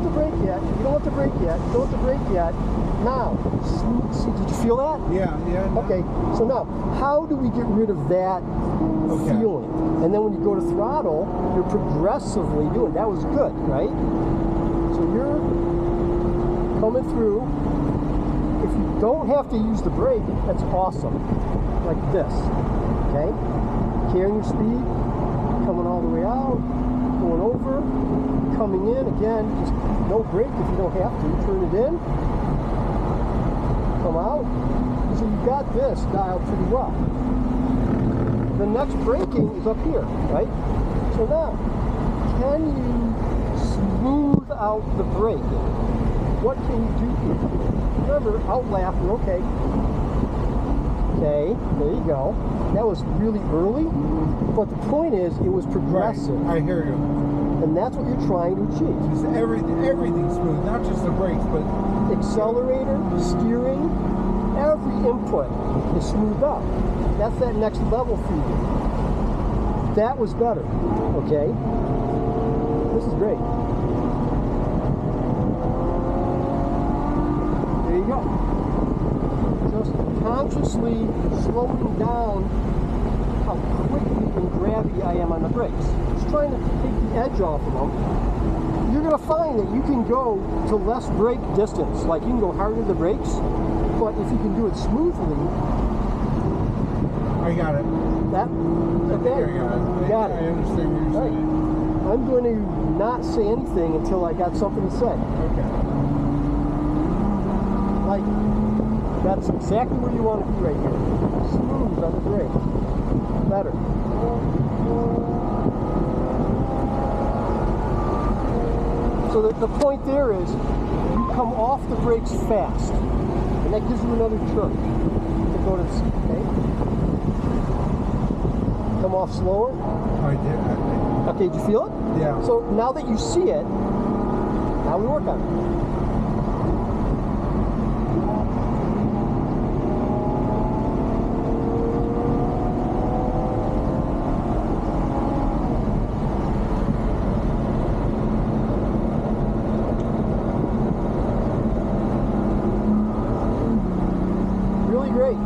the brake yet. You don't have to brake yet. You don't have to brake yet. Now, see, did you feel that? Yeah. No. Okay, so now, how do we get rid of that feeling? And then when you go to throttle, you're progressively doing it. That was good, right? So you're coming through. If you don't have to use the brake, that's awesome. Like this, okay? Carrying your speed, coming all the way out, going over, coming in, again, just no brake if you don't have to. Turn it in, come out. So you've got this dialed pretty well. The next braking is up here, right? So now, can you smooth out the braking? What can you do here? Remember, out laughing, okay. Okay, there you go. That was really early, but the point is, it was progressive. Right. I hear you. And that's what you're trying to achieve. Just everything's smooth, not just the brakes, but accelerator, steering, every input is smoothed out. That's that next level for you. That was better, okay? This is great. There you go. Just consciously slowing down how quickly and grabby I am on the brakes. Just trying to take the edge off of them. You're going to find that you can go to less brake distance. Like you can go harder to the brakes, but if you can do it smoothly. I got it. Okay. You got it. I understand what you're saying. I'm going to not say anything until I got something to say. Okay. Like, that's exactly where you want to be right here. Smooth on the brake. Better. So the point there is, you come off the brakes fast, and that gives you another turn to go to, okay? Come off slower. I did. Okay, did you feel it? Yeah. So now that you see it, now we work on it. Really great.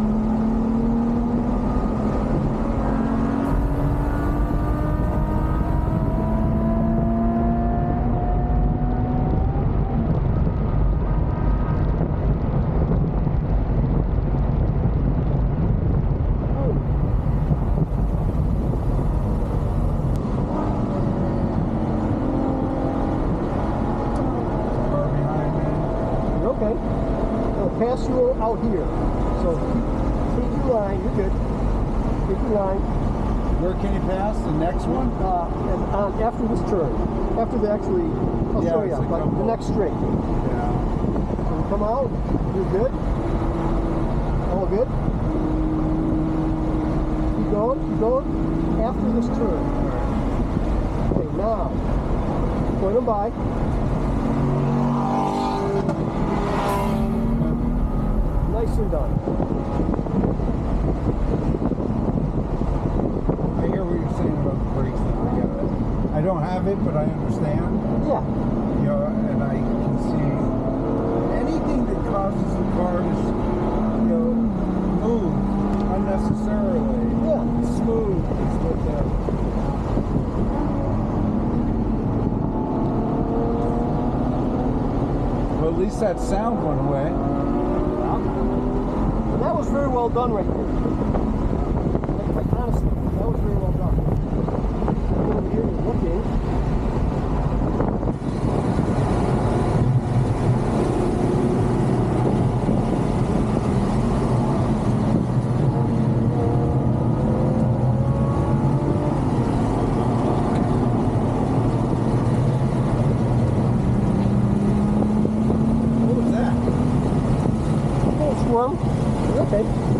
Pass you out here. So take your line, you're good. Take your line. Where can you pass? The next one? And after this turn. After the actually, I'll show you, but the next straight. Yeah. So you come out, you're good. All good. Keep going, keep going. After this turn. Okay, now, point them by. Nicely done. I hear what you're saying about the brakes. I don't have it, but I understand. Yeah. You know, and I can see anything that causes the car to, you know, move unnecessarily. Yeah. Smooth is what that. Well, at least that sound went away. And that was very well done right there. Like honestly, that was very well done. Over here, you're looking. What was that? Little squirm. Okay.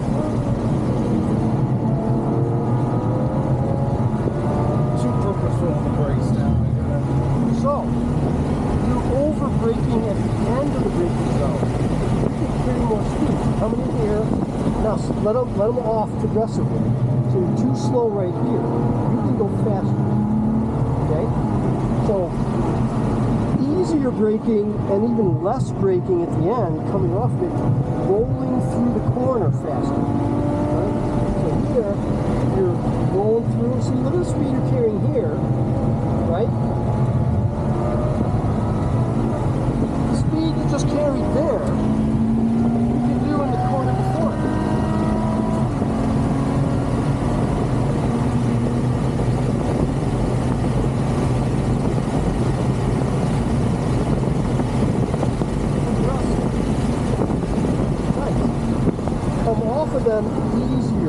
Too purposeful on the brakes now. So, you're over braking at the end of the braking zone. You can carry more speed. Coming in here. Now, let them off progressively. So you're too slow right here. You can go faster. Okay? So, easier heavier braking and even less braking at the end, coming off of it, rolling through the corner faster. Right? So here, you're rolling through. See, look at the speed you're carrying here, right? The speed you just carried there, you can do in the corner before it. Of them easier.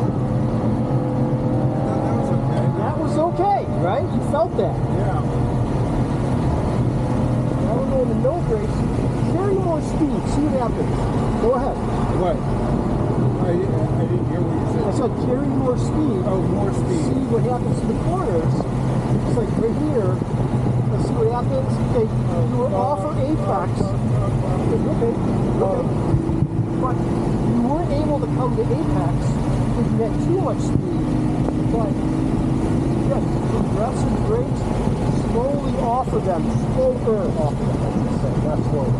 That was okay. That was okay, right? You felt that. Yeah. Now we're going to no brakes. Carry more speed. See what happens. Go ahead. What? I didn't hear what you said. I said carry more speed. Oh, more speed. See what happens to the corners. It's like right here. Let's see what happens. Okay, you were off of apex. Okay. But you weren't able to come to apex because you had too much speed. But again, progressive brakes, slowly offer them, slower off of them, I should say, not slowly.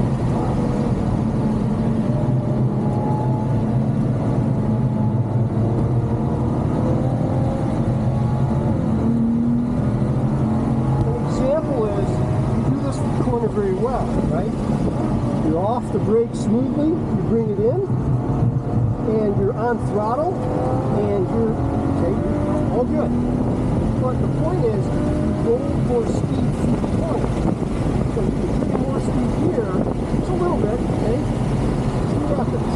An example is you do this with the corner very well, right? You're off the brake smoothly, you bring it in, and you're on throttle, and you're all good. But the point is, go more speed through the corner. So you can bring more speed here, just a little bit, okay? See what happens.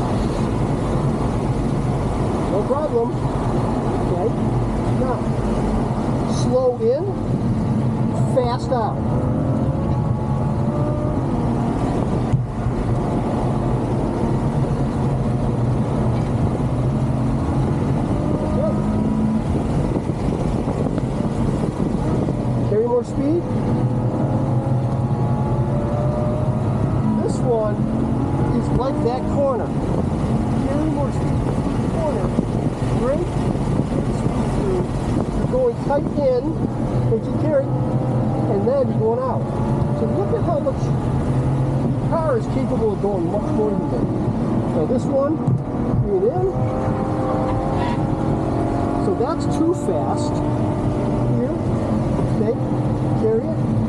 No problem. Okay? Now, slow in, fast out. More speed. This one is like that corner. Carry more speed through the corner. Brake, speed through. You're going tight in, but you carry, and then you're going out. So look at how much your car is capable of going much more than that. So this one, bring it in. So that's too fast. Here, okay. Carry it.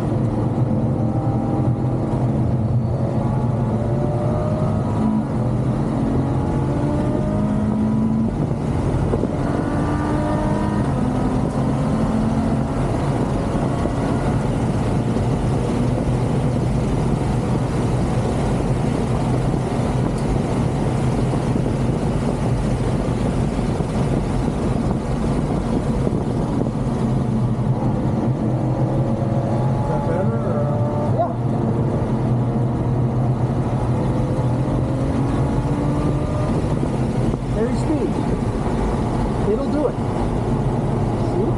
It'll do it. See?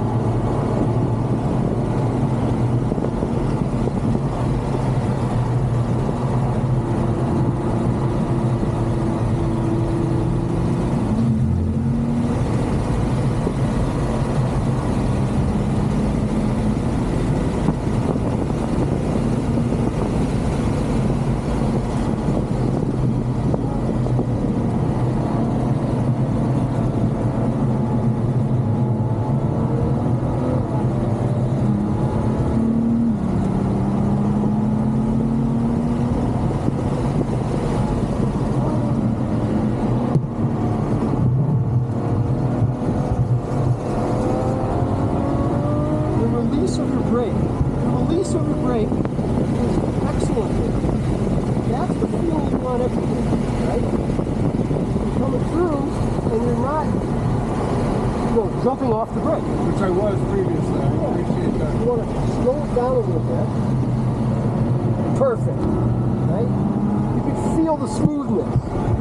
brake is excellent there. That's the feeling you want everything, right? You're coming through and you're not, jumping off the brake. Which I was previously. I appreciate that. You want to slow it down a little bit. Perfect, right? You can feel the smoothness.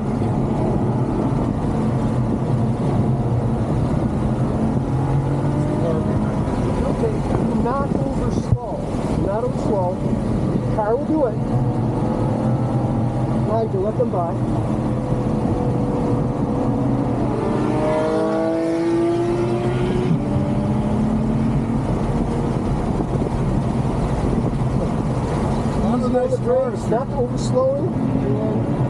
Okay, do not over slow. Do not over slow. The car will do it. Mind you, let them by. on nice the brakes, cars. not overslowing. And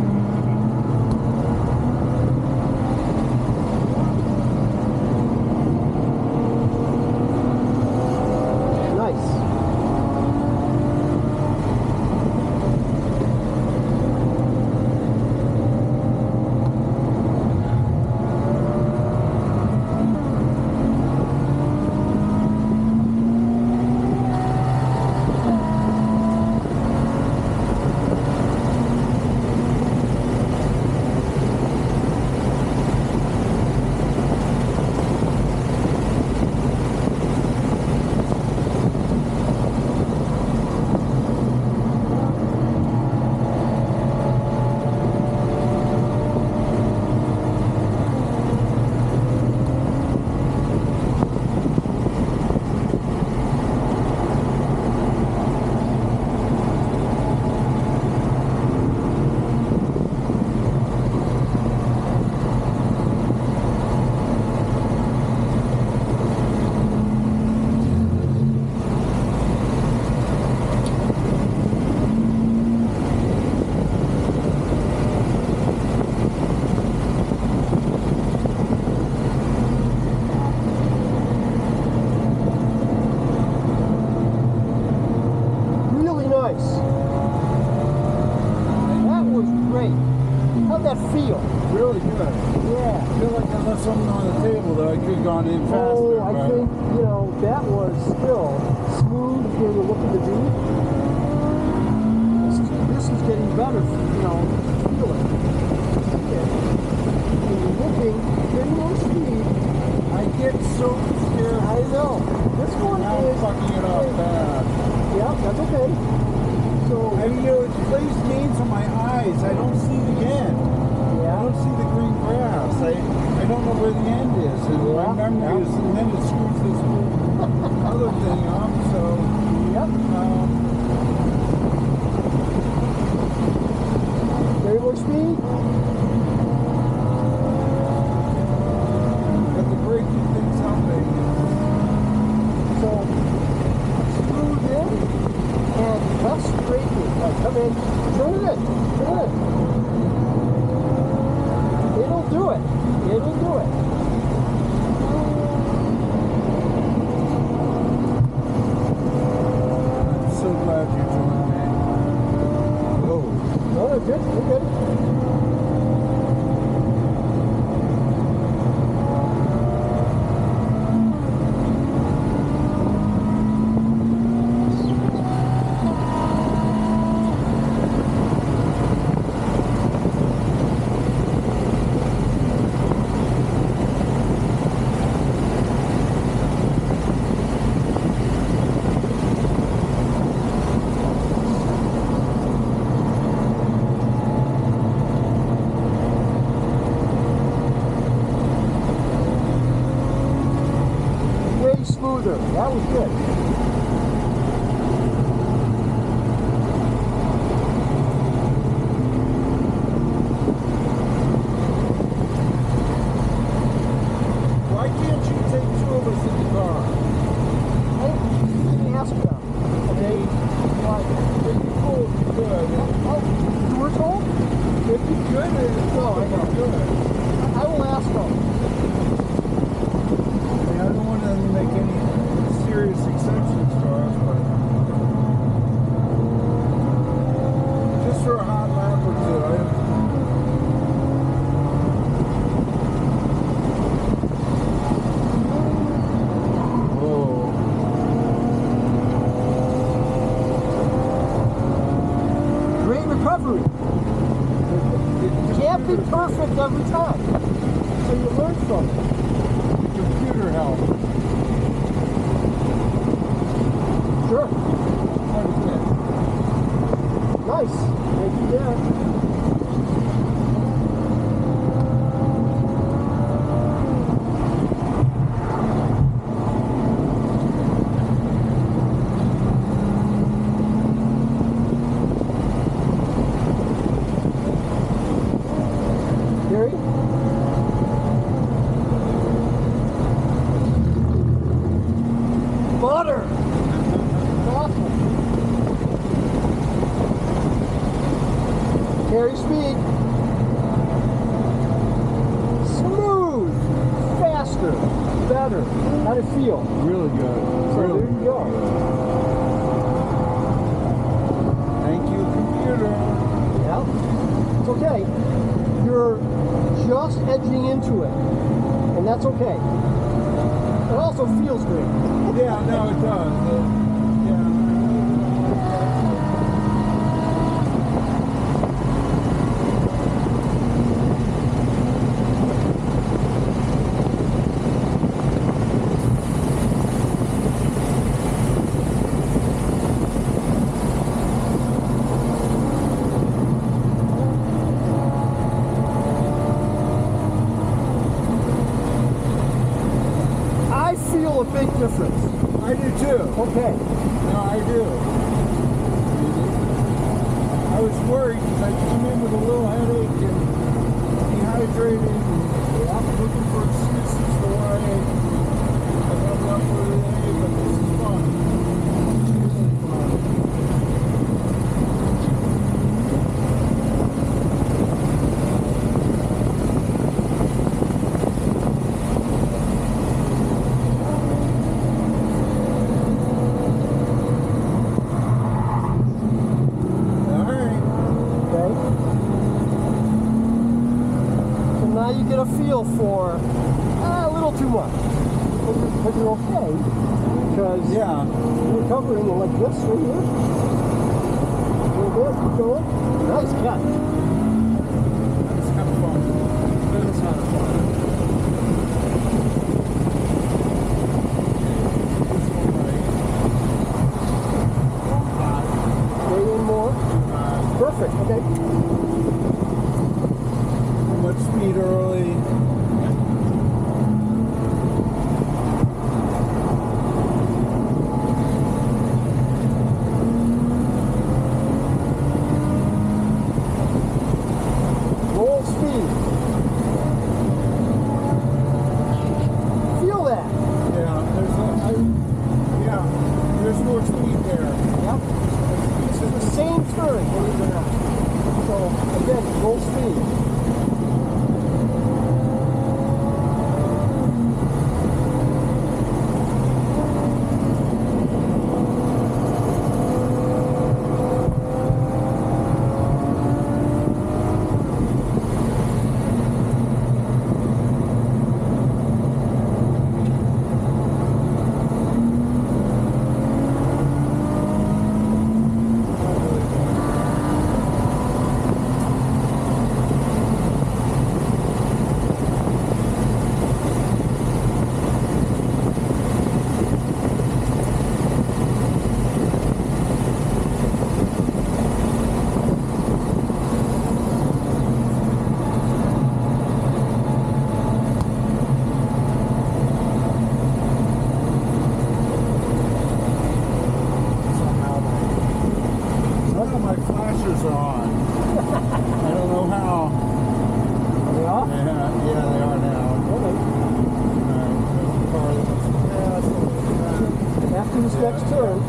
feel. Really good. Yeah. I feel like I left something on the table that I could have gone in faster. Oh, I think, you know, that was still smooth when you're looking to do. This is getting better, you know, feel it. Okay. When you're looking, getting more speed. I get so scared. I know. This one now is fucking it up bad. Yeah, that's okay. So I mean, you know, it plays games on my eyes. I don't see the end. I don't see the green grass. I don't know where the end is. And my memory is, and then it screws this other thing up. So, very much speed. But the braking thing's helping. So, smooth in and less braking. Like, come in, turn it in, turn it in. It'll do it. It'll do it. I'm so glad you joined me. Oh. No, we're good. We're good. Smoother. That was good. Why can't you take two of us in the car? I didn't ask them. Okay? Why? It'd be cool if you could. Oh, you were told? It'd be good if I know. good. I will ask them. I don't want to make any serious exceptions for us, but just for a hot lap or two. Great recovery. Can't be perfect every time. So you learn from it. Computer help. Sure. Nice. Thank you, Derek. Gary? Butter! Awesome. Secondary speed. Smooth. Faster. Better. How'd it feel? Really good. So Really there you go. Thank you, computer. Yeah. It's okay. You're just edging into it. And that's okay. It also feels great. Yeah, no, it does. A big difference. I do too. Okay. No, I do. I was worried because I came in with a little headache and dehydrated and I'm looking for excuses for why I got up for the day, but this is fun. It's really fun. You get a feel for a little too much, but you're okay because you're covering it like this right here. A little bit, keep going. Nice catch. It's kind of fun. It's kind of fun. Stay in more. Perfect. Okay. Much speed early. Roll speed. Feel that. There's more speed there. Yep. This is the same turn, believe it or not. So again, roll speed. Next turn.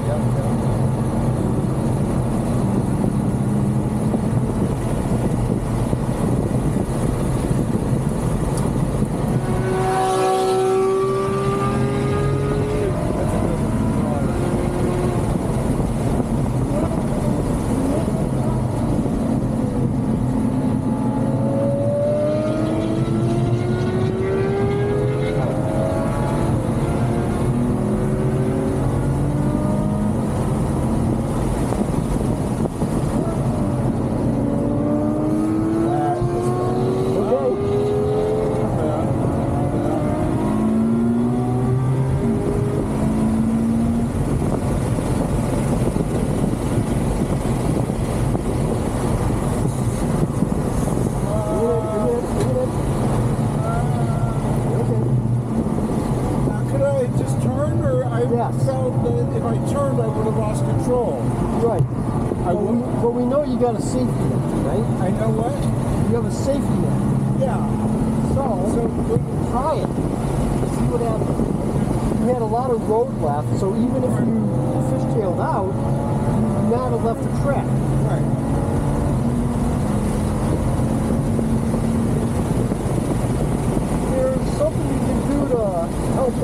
If I turned, I would have lost control. Right. But we know you got a safety net, right? I know what? You have a safety net. Yeah. So try it. See what happens. You had a lot of road left, so even if you fishtailed out, you would not have left a track. Right.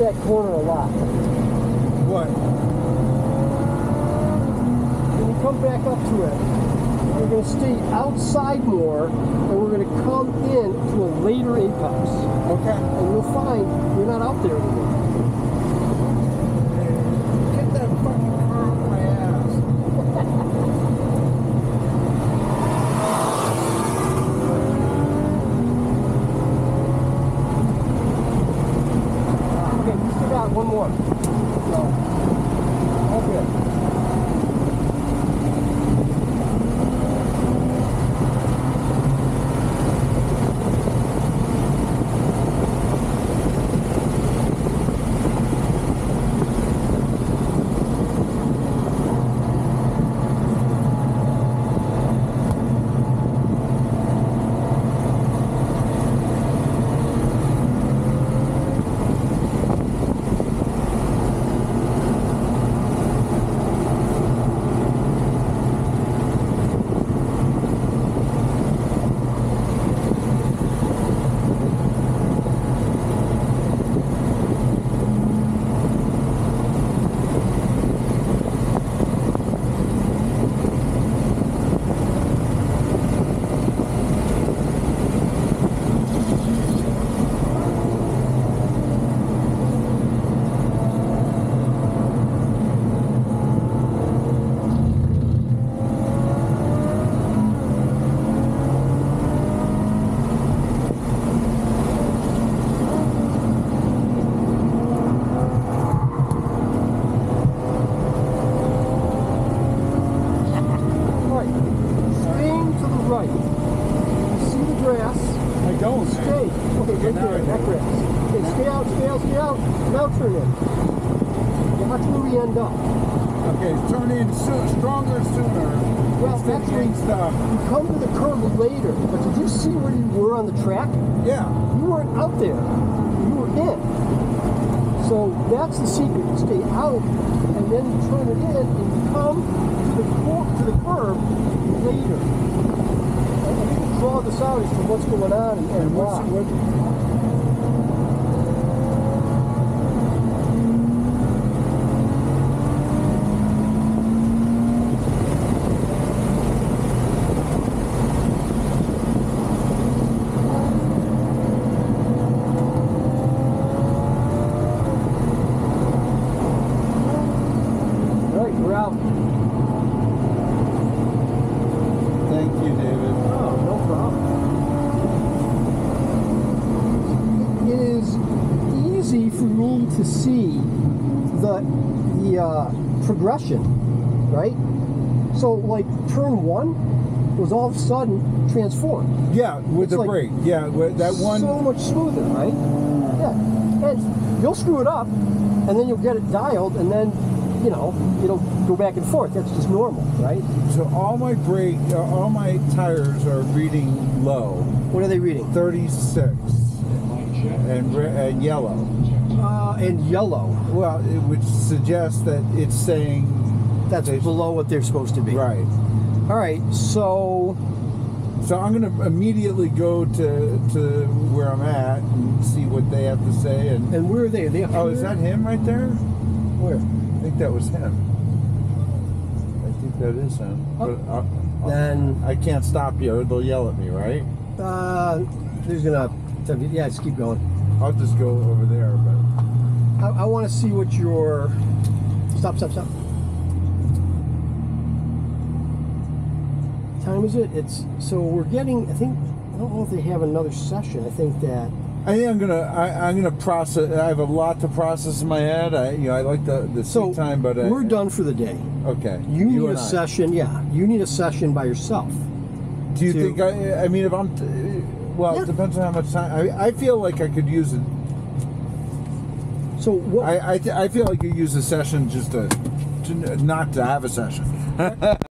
that corner a lot. What? When you come back up to it, we're going to stay outside more, and we're going to come in to a later apex. Okay. And you'll find you're not out there anymore. Get that fucking car off my ass. Okay, we still got one more. So, okay. Now turn in. Watch where we end up. Okay, turn in stronger sooner. Well, actually, you come to the curve later, but did you see where you were on the track? Yeah. You weren't out there. You were in. So that's the secret. You stay out, and then you turn it in, and you come to the curve later. And you can draw this out as to what's going on and why. To see the progression, right? So like turn 1 was all of a sudden transformed. Yeah, with the brake. Yeah, with that one. So much smoother, right? Yeah, and you'll screw it up, and then you'll get it dialed, and then you know it'll go back and forth. That's just normal, right? So all my all my tires are reading low. What are they reading? 36, and yellow. And yellow. Well, it would suggest that it's saying that's below what they're supposed to be. Right. All right. So I'm going to immediately go to where I'm at and see what they have to say. And where are they? Are they up here? Is that him right there? Where? I think that was him. I think that is him. Oh. But then I can't stop you. They'll yell at me, right? There's gonna. Yeah, just keep going. I'll just go over there, but I want to see what your stop. Time is it? So we're getting. I don't know if they have another session. I think I'm gonna process. I have a lot to process in my head. I like the seat time, but we're done for the day. Okay. You need a session. Yeah, you need a session by yourself. Do you think? I mean, if I'm. Well, it depends on how much time. I feel like I could use it. So what? I feel like you use a session just to not to have a session.